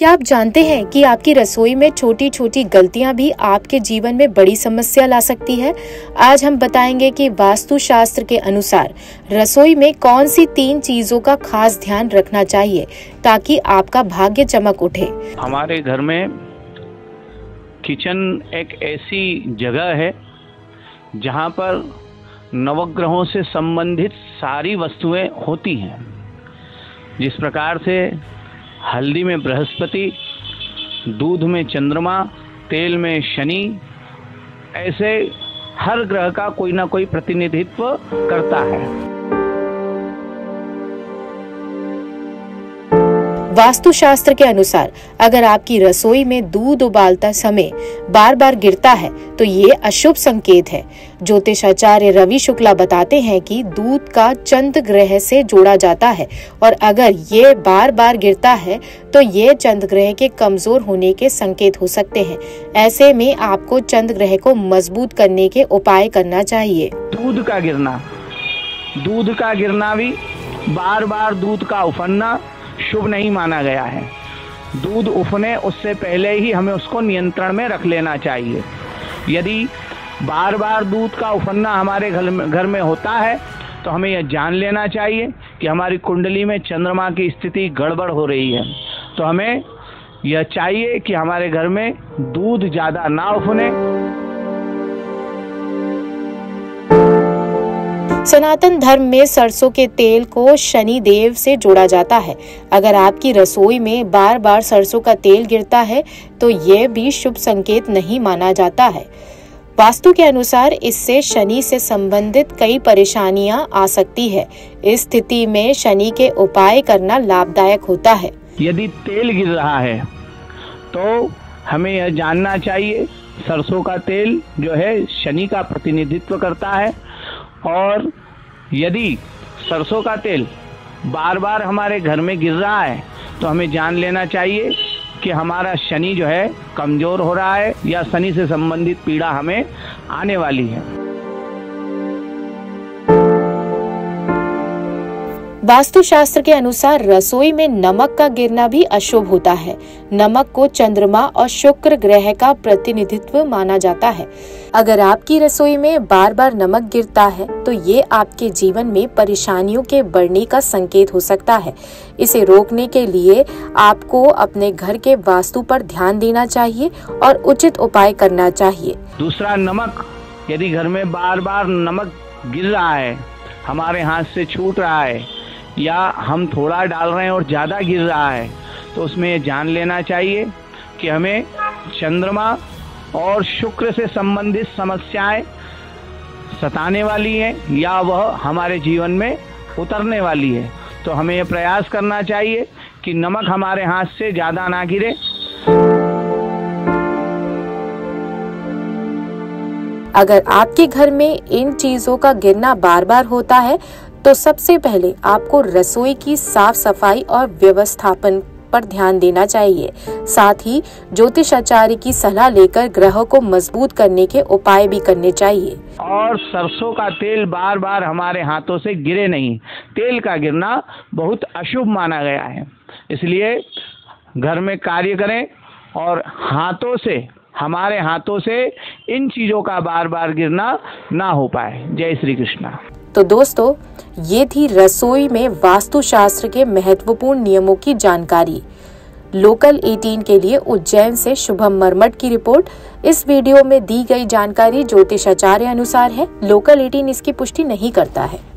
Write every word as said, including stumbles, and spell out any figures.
क्या आप जानते हैं कि आपकी रसोई में छोटी छोटी गलतियां भी आपके जीवन में बड़ी समस्या ला सकती है। आज हम बताएंगे कि वास्तु शास्त्र के अनुसार रसोई में कौन सी तीन चीजों का खास ध्यान रखना चाहिए ताकि आपका भाग्य चमक उठे। हमारे घर में किचन एक ऐसी जगह है जहां पर नवग्रहों से संबंधित सारी वस्तुएं होती हैं। जिस प्रकार से हल्दी में बृहस्पति, दूध में चंद्रमा, तेल में शनि, ऐसे हर ग्रह का कोई ना कोई प्रतिनिधित्व करता है। वास्तु शास्त्र के अनुसार अगर आपकी रसोई में दूध उबालता समय बार बार गिरता है तो ये अशुभ संकेत है। ज्योतिषाचार्य रवि शुक्ला बताते हैं कि दूध का चंद्र ग्रह से जोड़ा जाता है और अगर ये बार बार गिरता है तो ये चंद्र ग्रह के कमजोर होने के संकेत हो सकते हैं। ऐसे में आपको चंद्र ग्रह को मजबूत करने के उपाय करना चाहिए। दूध का गिरना, दूध का गिरना भी बार बार दूध का उफनना शुभ नहीं माना गया है। दूध उफने उससे पहले ही हमें उसको नियंत्रण में रख लेना चाहिए। यदि बार बार दूध का उफनना हमारे घर में घर में होता है तो हमें यह जान लेना चाहिए कि हमारी कुंडली में चंद्रमा की स्थिति गड़बड़ हो रही है। तो हमें यह चाहिए कि हमारे घर में दूध ज़्यादा ना उफने। सनातन धर्म में सरसों के तेल को शनि देव से जोड़ा जाता है। अगर आपकी रसोई में बार बार सरसों का तेल गिरता है तो यह भी शुभ संकेत नहीं माना जाता है। वास्तु के अनुसार इससे शनि से संबंधित कई परेशानियां आ सकती है। इस स्थिति में शनि के उपाय करना लाभदायक होता है। यदि तेल गिर रहा है तो हमें यह जानना चाहिए, सरसों का तेल जो है शनि का प्रतिनिधित्व करता है और यदि सरसों का तेल बार बार हमारे घर में गिर रहा है तो हमें जान लेना चाहिए कि हमारा शनि जो है कमजोर हो रहा है या शनि से संबंधित पीड़ा हमें आने वाली है। वास्तु शास्त्र के अनुसार रसोई में नमक का गिरना भी अशुभ होता है। नमक को चंद्रमा और शुक्र ग्रह का प्रतिनिधित्व माना जाता है। अगर आपकी रसोई में बार बार नमक गिरता है तो ये आपके जीवन में परेशानियों के बढ़ने का संकेत हो सकता है। इसे रोकने के लिए आपको अपने घर के वास्तु पर ध्यान देना चाहिए और उचित उपाय करना चाहिए। दूसरा, नमक, यदि घर में बार बार नमक गिर रहा है, हमारे हाथ से छूट रहा है या हम थोड़ा डाल रहे हैं और ज़्यादा गिर रहा है तो उसमें ये जान लेना चाहिए कि हमें चंद्रमा और शुक्र से संबंधित समस्याएं सताने वाली हैं या वह हमारे जीवन में उतरने वाली है। तो हमें यह प्रयास करना चाहिए कि नमक हमारे हाथ से ज़्यादा ना गिरे। अगर आपके घर में इन चीजों का गिरना बार बार होता है तो सबसे पहले आपको रसोई की साफ सफाई और व्यवस्थापन पर ध्यान देना चाहिए। साथ ही ज्योतिषाचार्य की सलाह लेकर ग्रहों को मजबूत करने के उपाय भी करने चाहिए। और सरसों का तेल बार बार हमारे हाथों से गिरे नहीं। तेल का गिरना बहुत अशुभ माना गया है, इसलिए घर में कार्य करें और हाथों से, हमारे हाथों से इन चीजों का बार बार गिरना ना हो पाए। जय श्री कृष्णा। तो दोस्तों, ये थी रसोई में वास्तु शास्त्र के महत्वपूर्ण नियमों की जानकारी। लोकल अठारह के लिए उज्जैन से शुभम मरमट की रिपोर्ट। इस वीडियो में दी गई जानकारी ज्योतिषाचार्य अनुसार है। लोकल अठारह इसकी पुष्टि नहीं करता है।